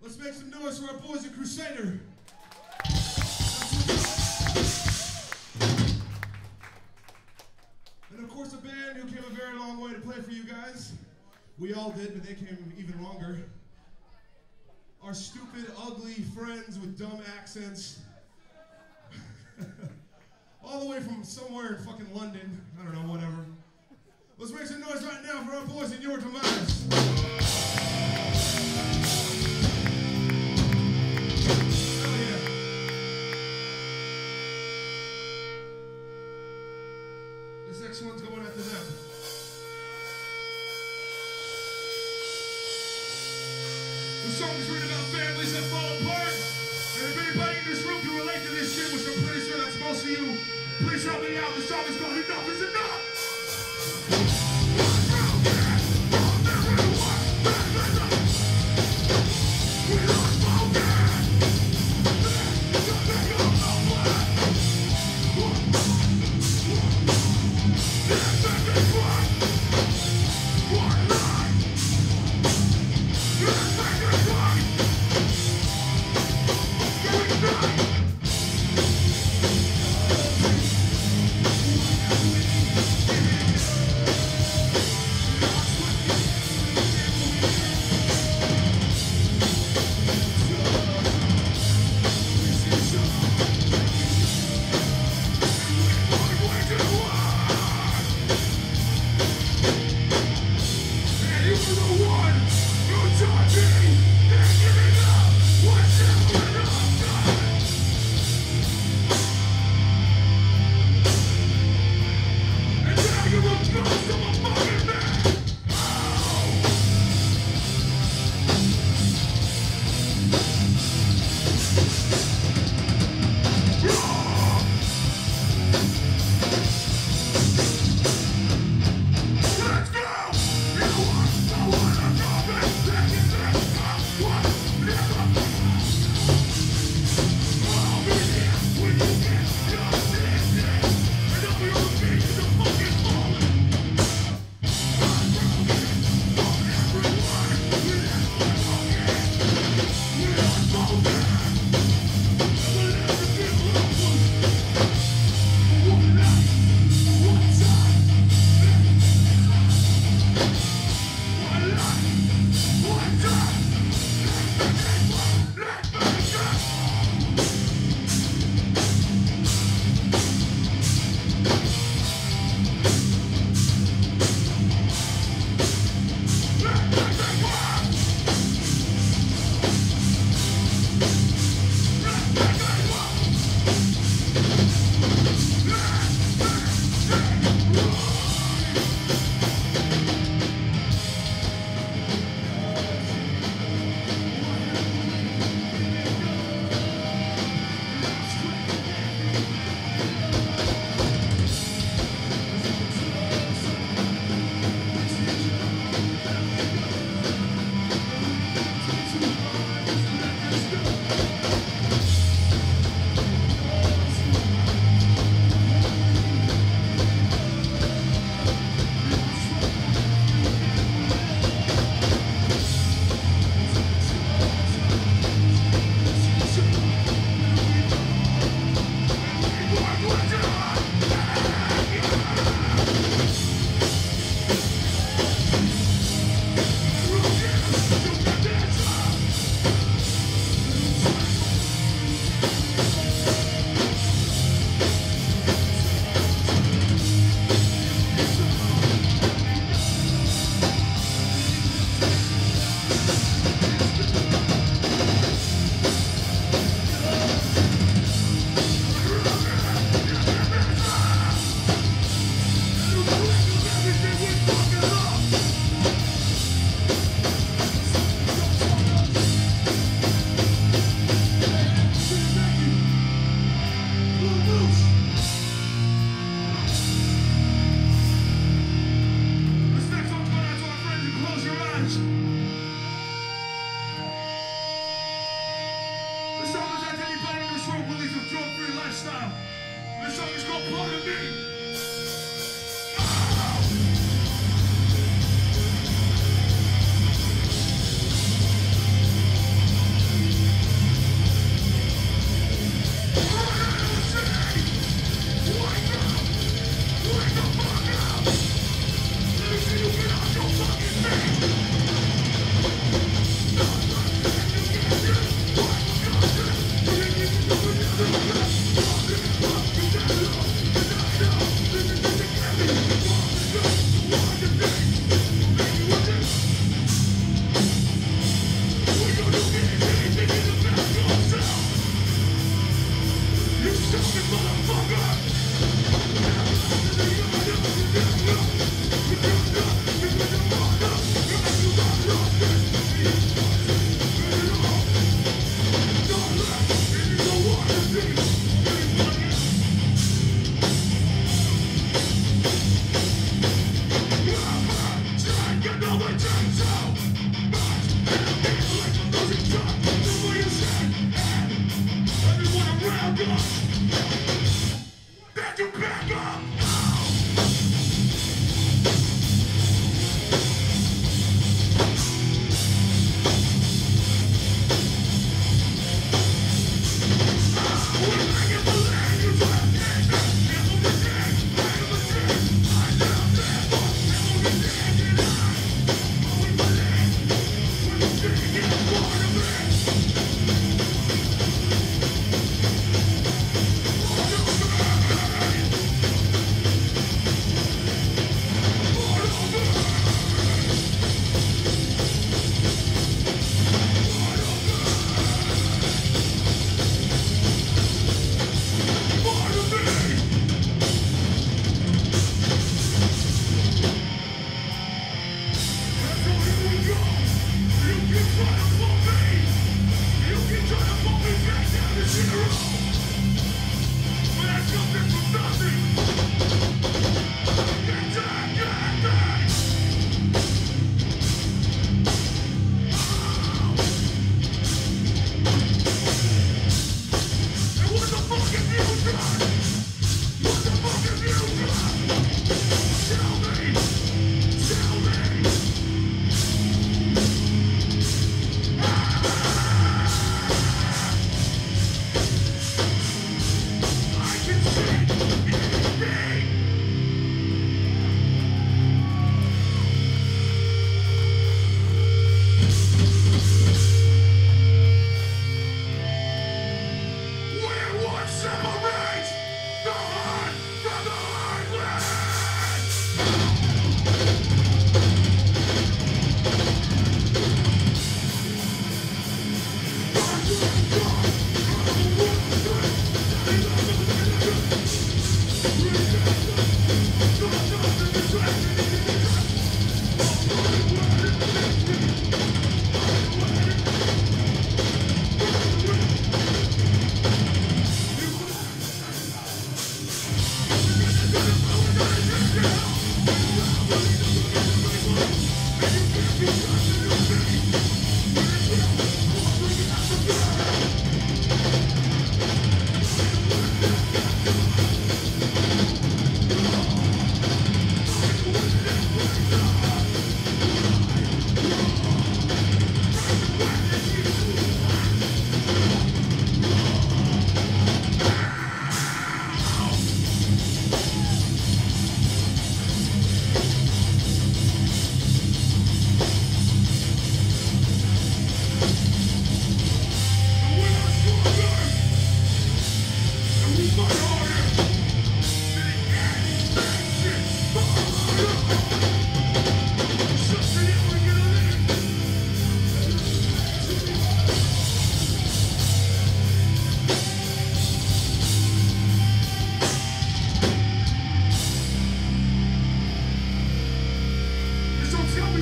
Let's make some noise for our boys at Crusader. And of course, a band who came a very long way to play for you guys. We all did, but they came even longer. Our stupid, ugly friends with dumb accents. All the way from somewhere in fucking London. I don't know, whatever. Let's make some noise right now for our boys in Your Demise. Hell yeah. This next one's going out to them. The song is written about families that fall apart. And if anybody in this room can relate to this shit, which I'm pretty sure that's most of you, please help me out. The song is called Enough is Enough. We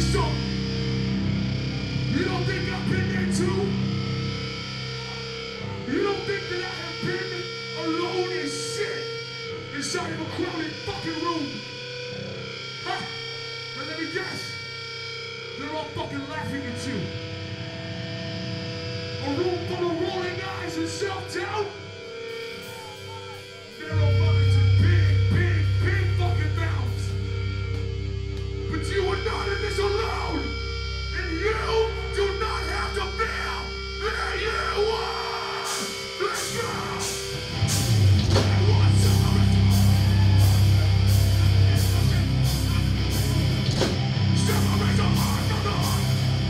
something. You don't think I've been there too? You don't think that I have been alone as shit inside of a crowded fucking room? Huh? But let me guess. They're all fucking laughing at you. A room full of rolling eyes and self-doubt. Narrow minds and big fucking mouths. But you are not in this alone. And you do not have to feel that you are. Let's go. Separate the heart from the heart.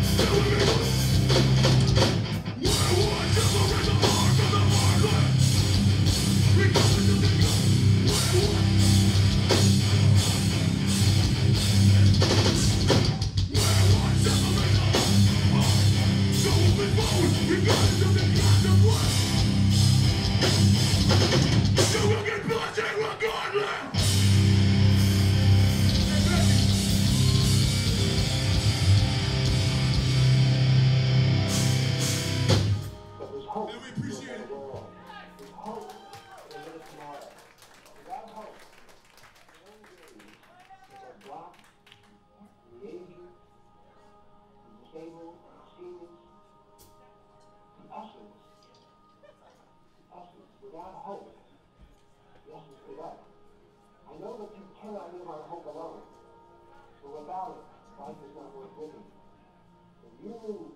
Without hope, yes, it's without. I know that you cannot live on hope alone, but without it, life is not worth living. And you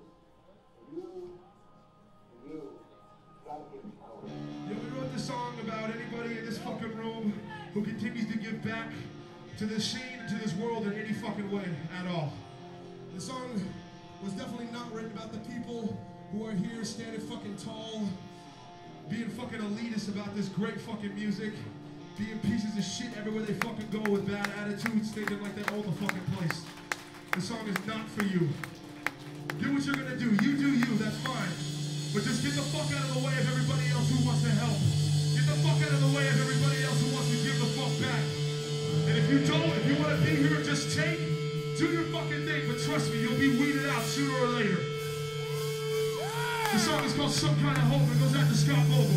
gotta give me hope. Yeah, we wrote this song about anybody in this fucking room who continues to give back to this scene and to this world in any fucking way at all. The song was definitely not written about the people who are here standing fucking tall, being fucking elitist about this great fucking music, being pieces of shit everywhere they fucking go with bad attitudes, thinking like they own the fucking place. The song is not for you. Do what you're gonna do. You do you, that's fine. But just get the fuck out of the way of everybody else who wants to help. Get the fuck out of the way of everybody else who wants to give the fuck back. And if you don't, if you want to be here, just take, do your fucking thing. But trust me, you'll be weeded out sooner or later. The song is called Some Kind of Hope. It goes out to Scott Vogel.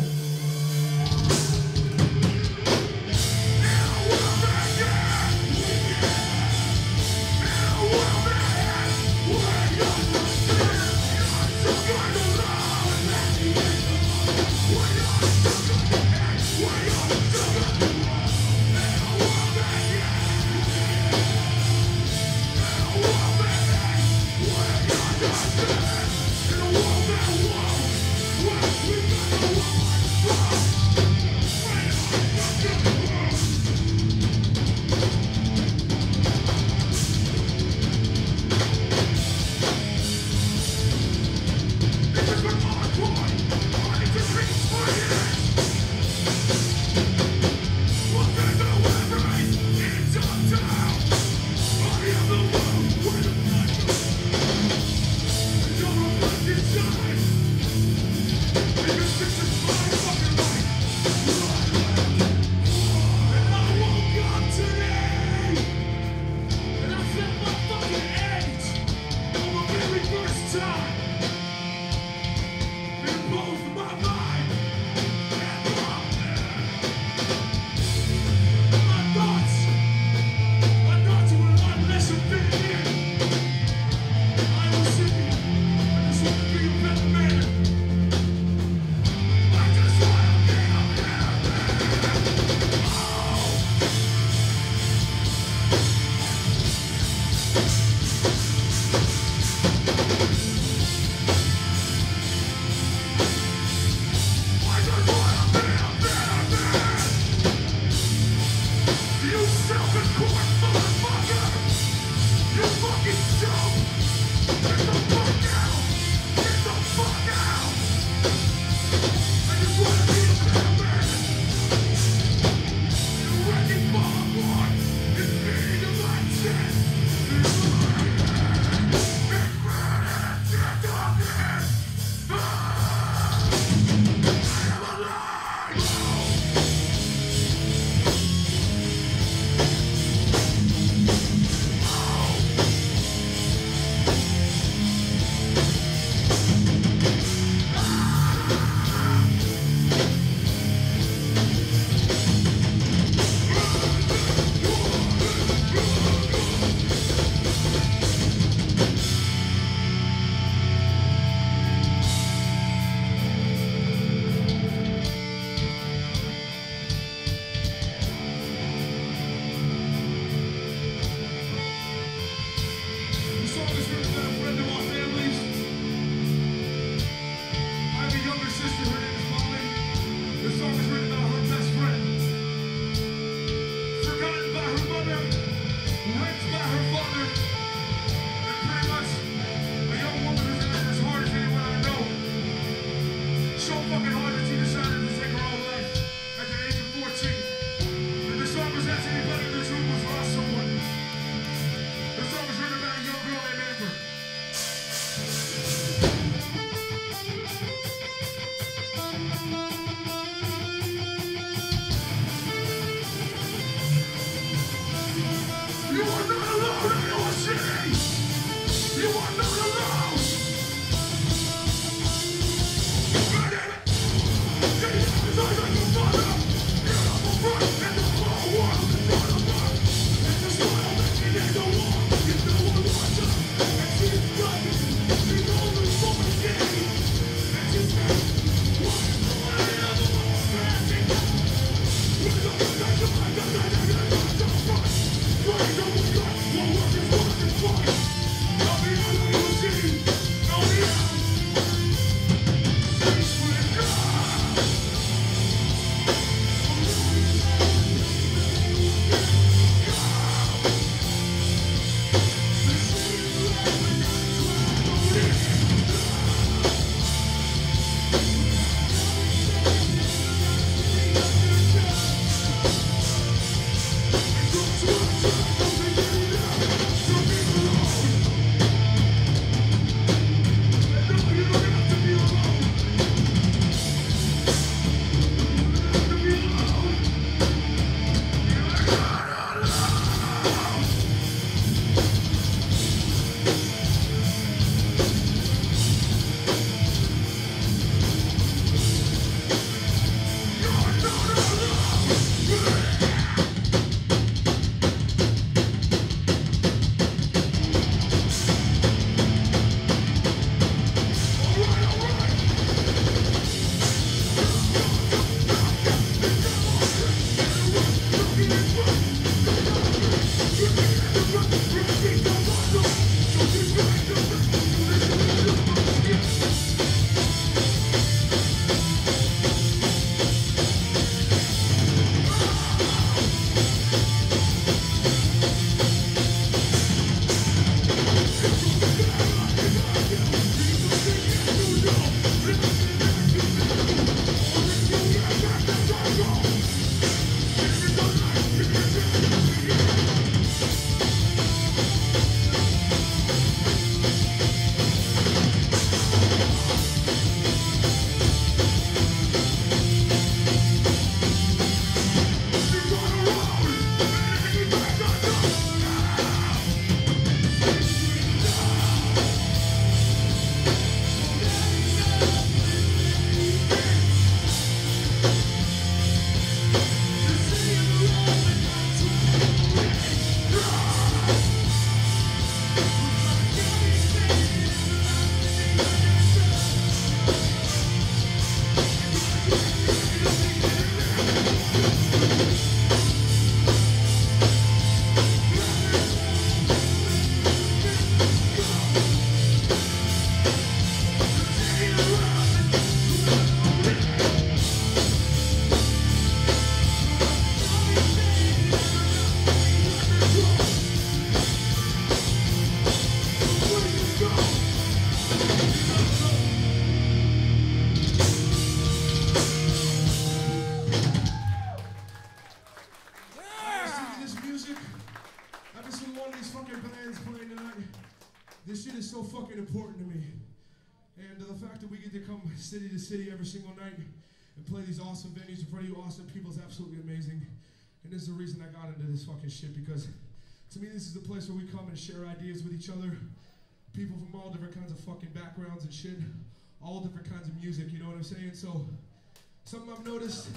This shit is so fucking important to me. And the fact that we get to come city to city every single night and play these awesome venues in front of you awesome people is absolutely amazing. And this is the reason I got into this fucking shit, because to me this is the place where we come and share ideas with each other. People from all different kinds of fucking backgrounds and shit. All different kinds of music, you know what I'm saying? So, something I've noticed,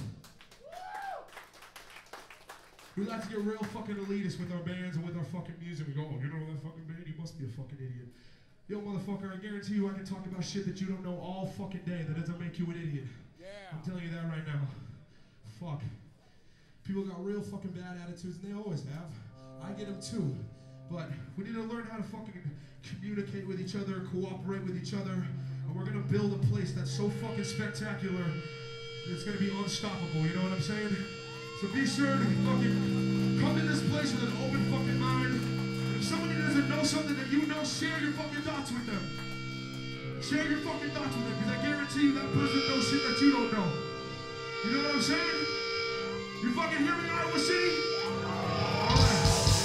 we like to get real fucking elitist with our bands and with our fucking music. We go, oh, you know that fucking band? You must be a fucking idiot. Yo, motherfucker, I guarantee you I can talk about shit that you don't know all fucking day that doesn't make you an idiot. Yeah. I'm telling you that right now. Fuck. People got real fucking bad attitudes, and they always have. I get them too. But we need to learn how to fucking communicate with each other, cooperate with each other, and we're gonna build a place that's so fucking spectacular that it's gonna be unstoppable, you know what I'm saying? So be sure to fucking come to this place with an open fucking mind. If somebody doesn't know something that you know, share your fucking thoughts with them. Share your fucking thoughts with them, because I guarantee you that person knows shit that you don't know. You know what I'm saying? You fucking hear me, Iowa City? Alright.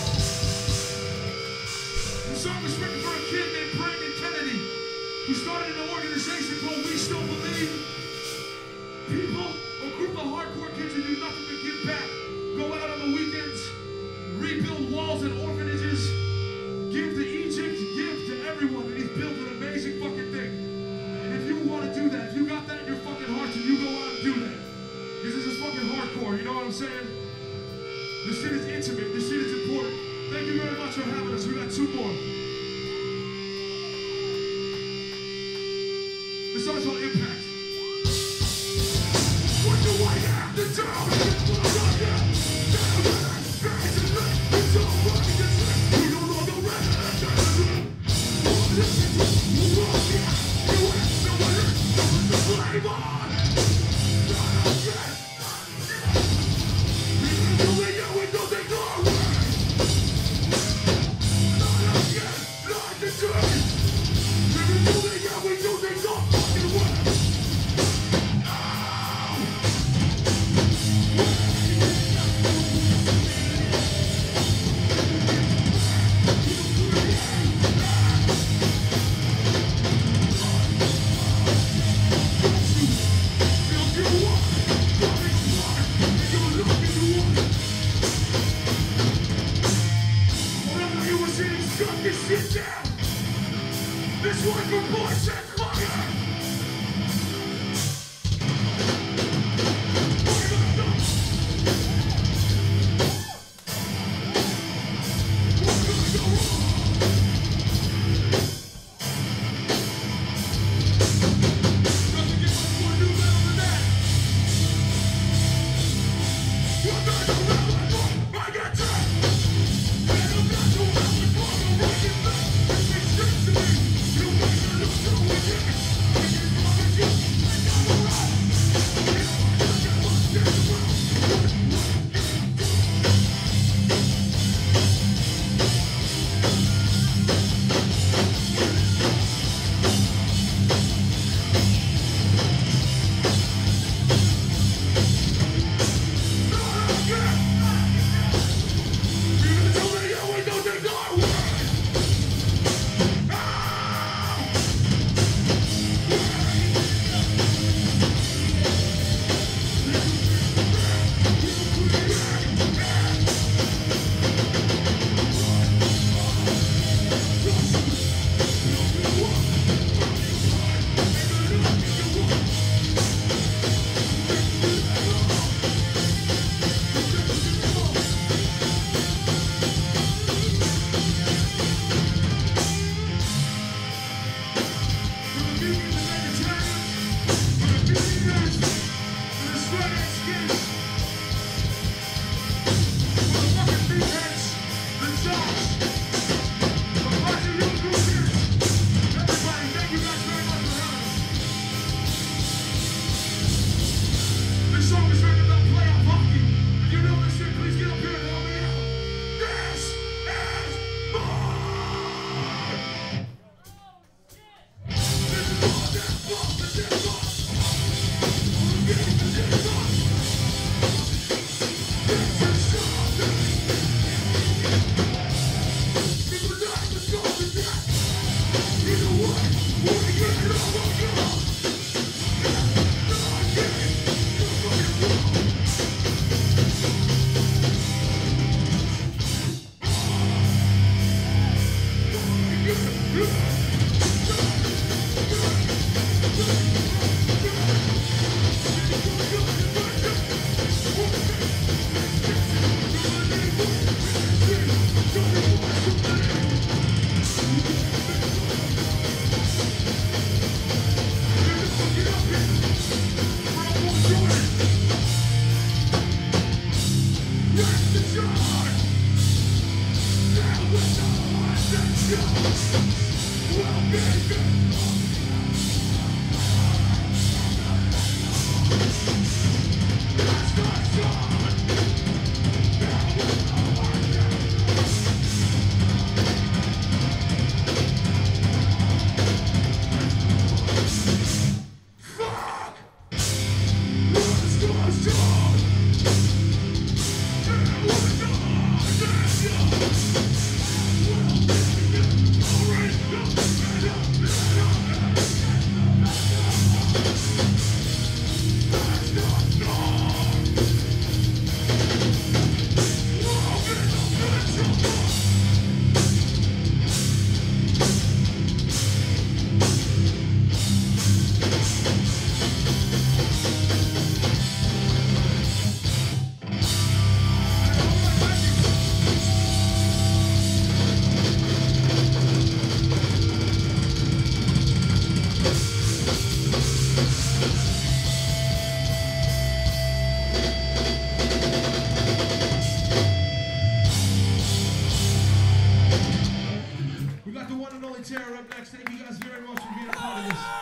The song was written for a kid named Brandon Kennedy, who started an organization called We Still Believe. People, a group of hardcore kids who do nothing but give back, go out on the weekends, rebuild walls and orphanages, give to Egypt, give to everyone, and he's built an amazing fucking thing. And if you want to do that, if you got that in your fucking heart, then you go out and do that. Because this is fucking hardcore, you know what I'm saying? This shit is intimate, this shit is important. Thank you very much for having us. We got two more. The song's called Impact. What do I have to do? Terror up next. Thank you guys very much for being a part of this.